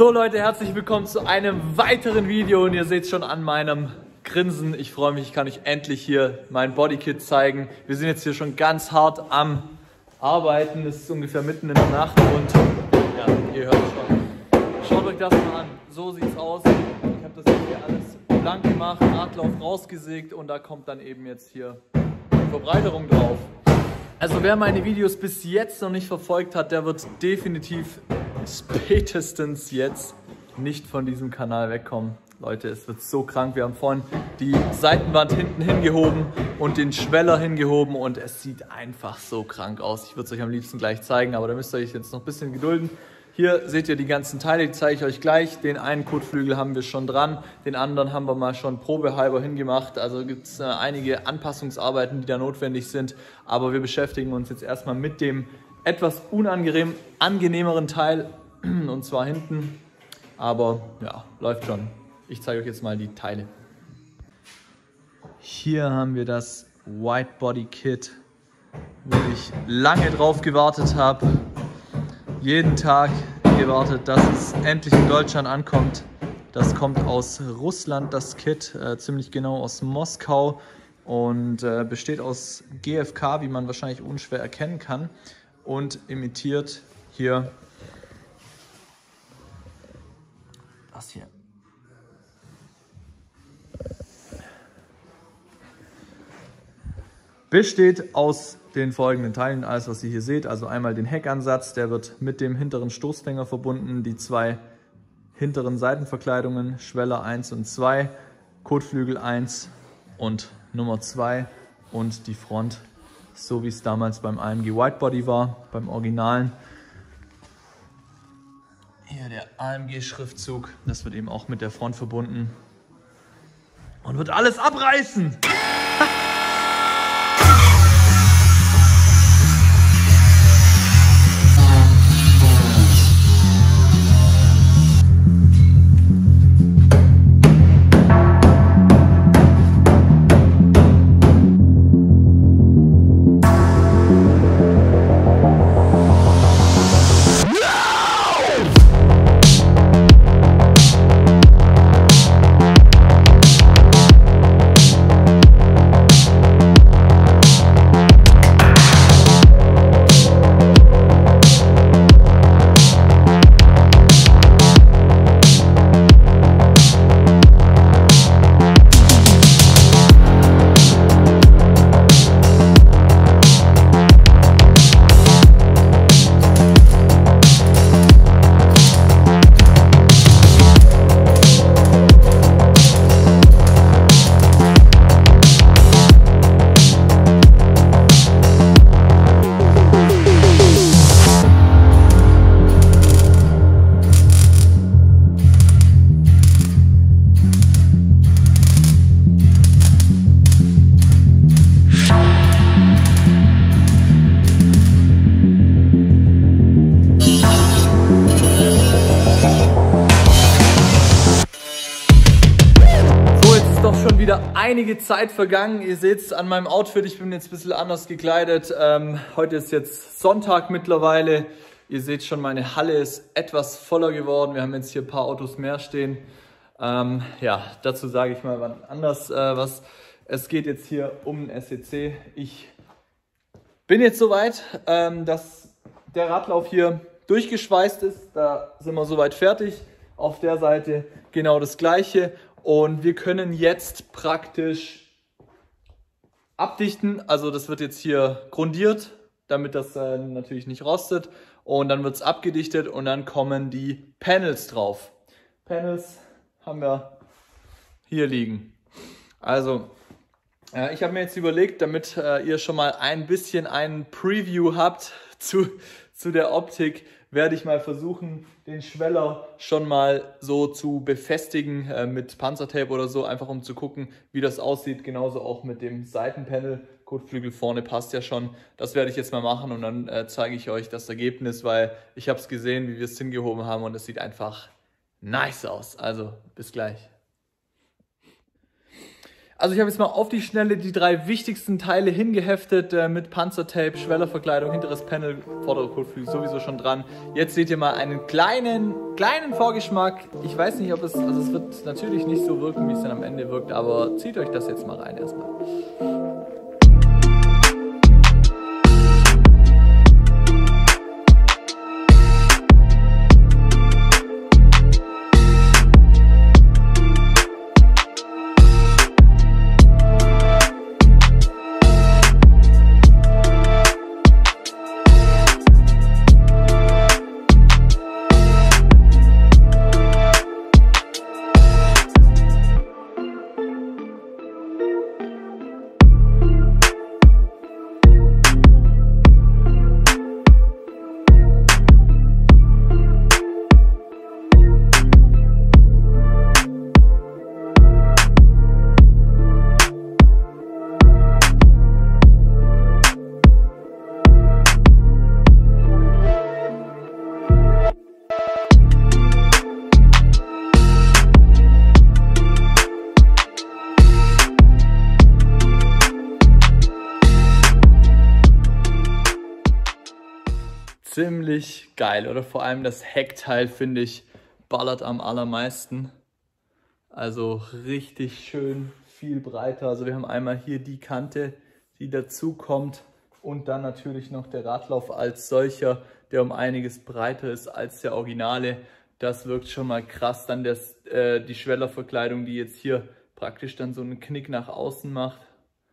So Leute, herzlich willkommen zu einem weiteren Video und ihr seht schon an meinem Grinsen. Ich freue mich, ich kann euch endlich hier mein Bodykit zeigen. Wir sind jetzt hier schon ganz hart am Arbeiten. Es ist ungefähr mitten in der Nacht und ja, ihr hört schon. Schaut euch das mal an. So sieht es aus. Ich habe das hier alles blank gemacht, Radlauf rausgesägt und da kommt dann eben jetzt hier die Verbreiterung drauf. Also wer meine Videos bis jetzt noch nicht verfolgt hat, der wird definitiv spätestens jetzt nicht von diesem Kanal wegkommen. Leute, es wird so krank. Wir haben vorhin die Seitenwand hinten hingehoben und den Schweller hingehoben und es sieht einfach so krank aus. Ich würde es euch am liebsten gleich zeigen, aber da müsst ihr euch jetzt noch ein bisschen gedulden. Hier seht ihr die ganzen Teile, die zeige ich euch gleich. Den einen Kotflügel haben wir schon dran, den anderen haben wir mal schon probehalber hingemacht. Also gibt es einige Anpassungsarbeiten, die da notwendig sind. Aber wir beschäftigen uns jetzt erstmal mit dem etwas angenehmeren Teil, und zwar hinten. Aber ja, läuft schon. Ich zeige euch jetzt mal die Teile. Hier haben wir das White Body Kit, wo ich lange drauf gewartet habe. Jeden Tag gewartet, dass es endlich in Deutschland ankommt. Das kommt aus Russland, das Kit, ziemlich genau aus Moskau und besteht aus GFK, wie man wahrscheinlich unschwer erkennen kann, und imitiert hier das hier. Besteht aus den folgenden Teilen, alles was ihr hier seht, also einmal den Heckansatz, der wird mit dem hinteren Stoßfänger verbunden, die zwei hinteren Seitenverkleidungen, Schweller 1 und 2, Kotflügel 1 und Nummer 2 und die Front, so wie es damals beim AMG Whitebody war, beim Originalen. Hier der AMG-Schriftzug, das wird eben auch mit der Front verbunden und wird alles abreißen! Wieder einige Zeit vergangen. Ihr seht es an meinem Outfit, ich bin jetzt ein bisschen anders gekleidet. Heute ist jetzt Sonntag mittlerweile. Ihr seht schon, meine Halle ist etwas voller geworden. Wir haben jetzt hier ein paar Autos mehr stehen. Ja, dazu sage ich mal wann anders was. Es geht jetzt hier um den SEC. Ich bin jetzt soweit, dass der Radlauf hier durchgeschweißt ist. Da sind wir soweit fertig. Auf der Seite genau das Gleiche. Und wir können jetzt praktisch abdichten, also das wird jetzt hier grundiert, damit das natürlich nicht rostet. Und dann wird es abgedichtet und dann kommen die Panels drauf. Panels haben wir hier liegen. Also ich habe mir jetzt überlegt, damit ihr schon mal ein bisschen ein Preview habt zu der Optik, werde ich mal versuchen, den Schweller schon mal so zu befestigen mit Panzertape oder so, einfach um zu gucken, wie das aussieht. Genauso auch mit dem Seitenpanel. Kotflügel vorne passt ja schon. Das werde ich jetzt mal machen und dann zeige ich euch das Ergebnis, weil ich habe es gesehen, wie wir es hingehoben haben und es sieht einfach nice aus. Also bis gleich. Also ich habe jetzt mal auf die Schnelle die 3 wichtigsten Teile hingeheftet mit Panzertape, Schwellerverkleidung, hinteres Panel, vorderer Kotflügel sowieso schon dran. Jetzt seht ihr mal einen kleinen Vorgeschmack. Ich weiß nicht, ob es, also es wird natürlich nicht so wirken, wie es dann am Ende wirkt, aber zieht euch das jetzt mal rein erstmal. Ziemlich geil, oder? Vor allem das Heckteil, finde ich, ballert am allermeisten. Also richtig schön viel breiter. Also wir haben einmal hier die Kante, die dazu kommt und dann natürlich noch der Radlauf als solcher, der um einiges breiter ist als der Originale. Das wirkt schon mal krass. Dann die Schwellerverkleidung, die jetzt hier praktisch dann so einen Knick nach außen macht.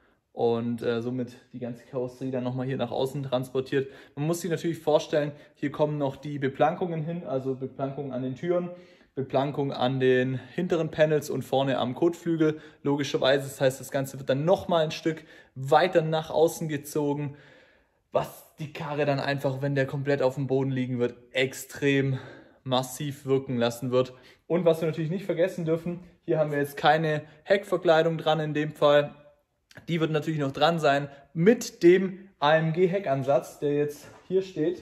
Und somit die ganze Karosserie dann nochmal hier nach außen transportiert. Man muss sich natürlich vorstellen, hier kommen noch die Beplankungen hin, also Beplankung an den Türen, Beplankung an den hinteren Panels und vorne am Kotflügel, logischerweise. Das heißt, das Ganze wird dann nochmal ein Stück weiter nach außen gezogen, was die Karre dann einfach, wenn der komplett auf dem Boden liegen wird, extrem massiv wirken lassen wird. Und was wir natürlich nicht vergessen dürfen, hier haben wir jetzt keine Heckverkleidung dran in dem Fall. Die wird natürlich noch dran sein mit dem AMG-Heckansatz, der jetzt hier steht.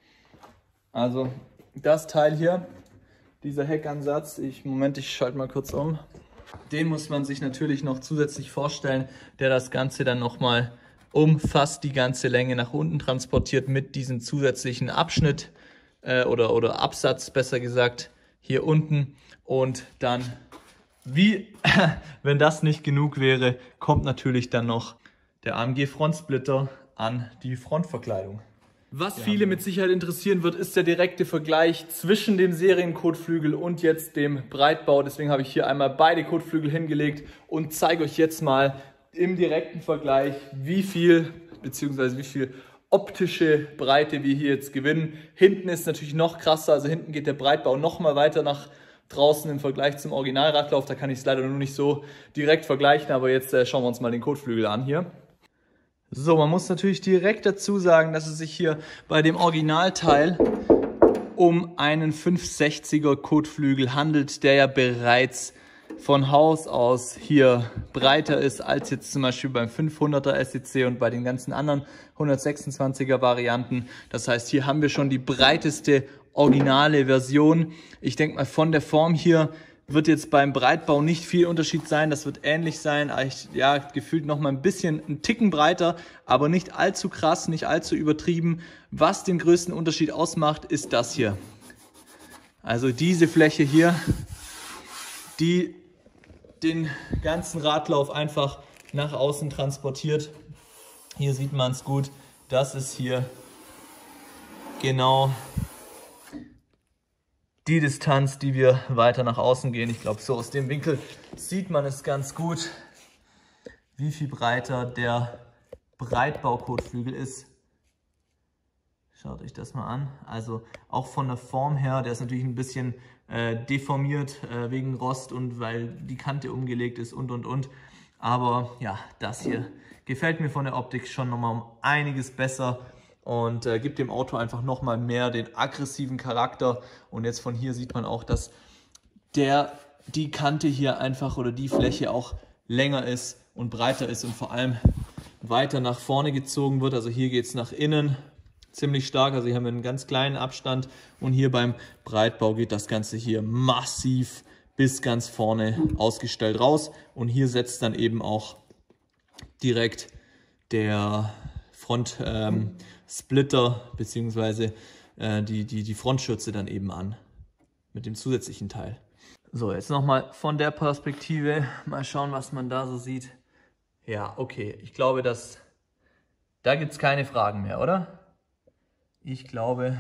Also das Teil hier, dieser Heckansatz, ich schalte mal kurz um. Den muss man sich natürlich noch zusätzlich vorstellen, der das Ganze dann nochmal um fast die ganze Länge nach unten transportiert mit diesem zusätzlichen Abschnitt oder Absatz, besser gesagt, hier unten. Und dann, wenn das nicht genug wäre, kommt natürlich dann noch der AMG Frontsplitter an die Frontverkleidung. Was viele mit Sicherheit interessieren wird, ist der direkte Vergleich zwischen dem Serienkotflügel und jetzt dem Breitbau. Deswegen habe ich hier einmal beide Kotflügel hingelegt und zeige euch jetzt mal im direkten Vergleich, wie viel optische Breite wir hier jetzt gewinnen. Hinten ist natürlich noch krasser, also hinten geht der Breitbau noch mal weiter nach draußen im Vergleich zum Originalradlauf. Da kann ich es leider noch nicht so direkt vergleichen, aber jetzt schauen wir uns mal den Kotflügel an hier. So, man muss natürlich direkt dazu sagen, dass es sich hier bei dem Originalteil um einen 560er Kotflügel handelt, der ja bereits von Haus aus hier breiter ist als jetzt zum Beispiel beim 500er SEC und bei den ganzen anderen 126er Varianten. Das heißt, hier haben wir schon die breiteste originale Version. Ich denke mal, von der Form hier wird jetzt beim Breitbau nicht viel Unterschied sein. Das wird ähnlich sein, ja, gefühlt noch mal ein bisschen, einen Ticken breiter, aber nicht allzu krass, nicht allzu übertrieben. Was den größten Unterschied ausmacht, ist das hier. Also diese Fläche hier, die den ganzen Radlauf einfach nach außen transportiert. Hier sieht man es gut. Das ist hier genau die Distanz, die wir weiter nach außen gehen. Ich glaube, so aus dem Winkel sieht man es ganz gut, wie viel breiter der Breitbaukotflügel ist. Schaut euch das mal an. Also auch von der Form her, der ist natürlich ein bisschen deformiert wegen Rost und weil die Kante umgelegt ist und. Aber ja, das hier gefällt mir von der Optik schon nochmal um einiges besser und gibt dem Auto einfach nochmal mehr den aggressiven Charakter. Und jetzt von hier sieht man auch, dass die Kante hier einfach oder die Fläche auch länger ist und breiter ist und vor allem weiter nach vorne gezogen wird. Also hier geht es nach innen ziemlich stark, also hier haben wir einen ganz kleinen Abstand und hier beim Breitbau geht das Ganze hier massiv bis ganz vorne ausgestellt raus. Und hier setzt dann eben auch direkt der Front-Splitter bzw. die Frontschürze dann eben an mit dem zusätzlichen Teil. So, jetzt nochmal von der Perspektive mal schauen, was man da so sieht. Ja, okay, ich glaube, da gibt es keine Fragen mehr, oder? Ich glaube,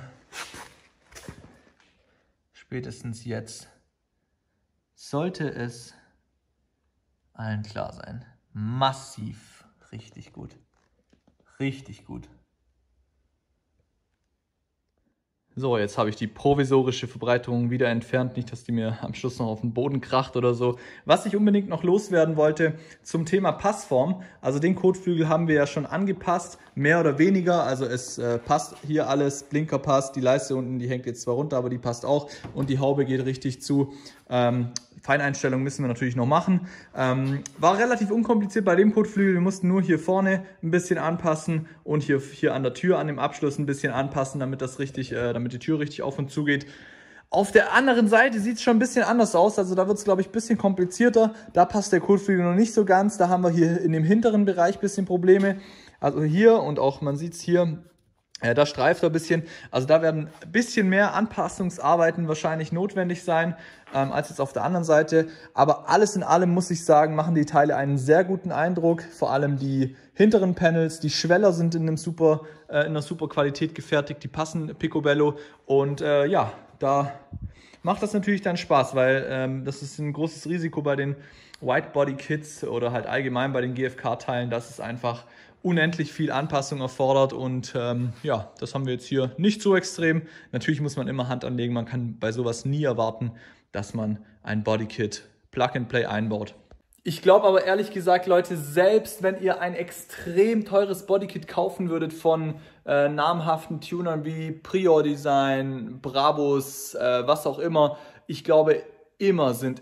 spätestens jetzt sollte es allen klar sein. Massiv, richtig gut. Richtig gut. So, jetzt habe ich die provisorische Verbreiterung wieder entfernt, nicht, dass die mir am Schluss noch auf den Boden kracht oder so. Was ich unbedingt noch loswerden wollte zum Thema Passform, also den Kotflügel haben wir ja schon angepasst, mehr oder weniger, also es passt hier alles, Blinker passt, die Leiste unten, die hängt jetzt zwar runter, aber die passt auch und die Haube geht richtig zu. Feineinstellungen müssen wir natürlich noch machen. War relativ unkompliziert bei dem Kotflügel. Wir mussten nur hier vorne ein bisschen anpassen und hier an der Tür, an dem Abschluss ein bisschen anpassen, damit die Tür richtig auf und zu geht. Auf der anderen Seite sieht es schon ein bisschen anders aus. Also da wird es, glaube ich, ein bisschen komplizierter. Da passt der Kotflügel noch nicht so ganz. Da haben wir hier in dem hinteren Bereich ein bisschen Probleme. Also hier und auch, man sieht es hier, da streift er ein bisschen. Also da werden ein bisschen mehr Anpassungsarbeiten wahrscheinlich notwendig sein, als jetzt auf der anderen Seite. Aber alles in allem muss ich sagen, machen die Teile einen sehr guten Eindruck. Vor allem die hinteren Panels, die Schweller sind in einer super Qualität gefertigt. Die passen picobello. Und ja, da macht das natürlich dann Spaß, weil das ist ein großes Risiko bei den Whitebody-Kits oder halt allgemein bei den GFK-Teilen, dass es einfach unendlich viel Anpassung erfordert und ja, das haben wir jetzt hier nicht so extrem. Natürlich muss man immer Hand anlegen, man kann bei sowas nie erwarten, dass man ein Bodykit Plug-and-Play einbaut. Ich glaube aber ehrlich gesagt, Leute, selbst wenn ihr ein extrem teures Bodykit kaufen würdet von namhaften Tunern wie Prior Design, Brabus, was auch immer, ich glaube, immer sind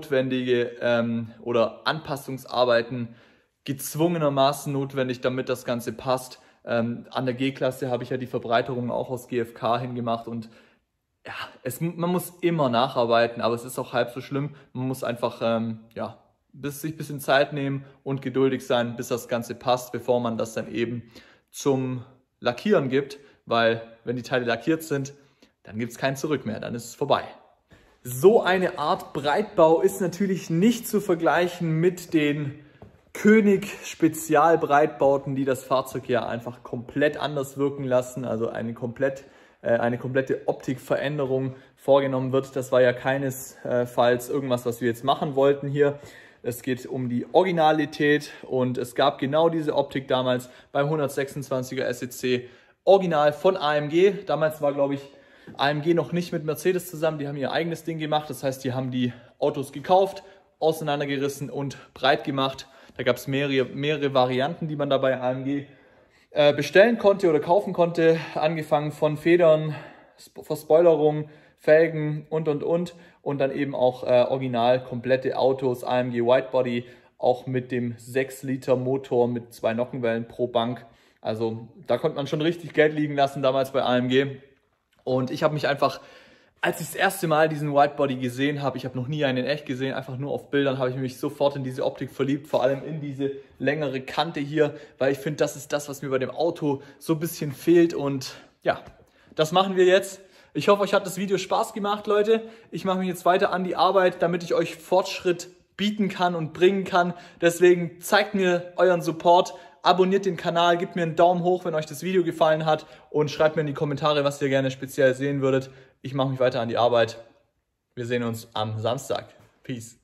notwendige oder Anpassungsarbeiten gezwungenermaßen notwendig, damit das Ganze passt. An der G-Klasse habe ich ja die Verbreiterung auch aus GFK hingemacht und ja, man muss immer nacharbeiten, aber es ist auch halb so schlimm. Man muss einfach ja, sich ein bisschen Zeit nehmen und geduldig sein, bis das Ganze passt, bevor man das dann eben zum Lackieren gibt, weil wenn die Teile lackiert sind, dann gibt es kein Zurück mehr, dann ist es vorbei. So eine Art Breitbau ist natürlich nicht zu vergleichen mit den König-Spezialbreitbauten, die das Fahrzeug ja einfach komplett anders wirken lassen, also eine komplette Optikveränderung vorgenommen wird. Das war ja keinesfalls irgendwas, was wir jetzt machen wollten hier. Es geht um die Originalität und es gab genau diese Optik damals beim 126er SEC Original von AMG. Damals war, glaube ich, AMG noch nicht mit Mercedes zusammen, die haben ihr eigenes Ding gemacht. Das heißt, die haben die Autos gekauft, auseinandergerissen und breit gemacht. Da gab es mehrere Varianten, die man da bei AMG bestellen konnte oder kaufen konnte. Angefangen von Federn, Verspoilerung, Felgen und. Und dann eben auch original komplette Autos, AMG Whitebody, auch mit dem 6-Liter Motor mit 2 Nockenwellen pro Bank. Also da konnte man schon richtig Geld liegen lassen damals bei AMG. Und ich habe mich einfach, als ich das erste Mal diesen Whitebody gesehen habe, ich habe noch nie einen in echt gesehen, einfach nur auf Bildern, habe ich mich sofort in diese Optik verliebt, vor allem in diese längere Kante hier, weil ich finde, das ist das, was mir bei dem Auto so ein bisschen fehlt. Und ja, das machen wir jetzt. Ich hoffe, euch hat das Video Spaß gemacht, Leute. Ich mache mich jetzt weiter an die Arbeit, damit ich euch Fortschritt bieten kann und bringen kann. Deswegen zeigt mir euren Support. Abonniert den Kanal, gebt mir einen Daumen hoch, wenn euch das Video gefallen hat und schreibt mir in die Kommentare, was ihr gerne speziell sehen würdet. Ich mache mich weiter an die Arbeit. Wir sehen uns am Samstag. Peace.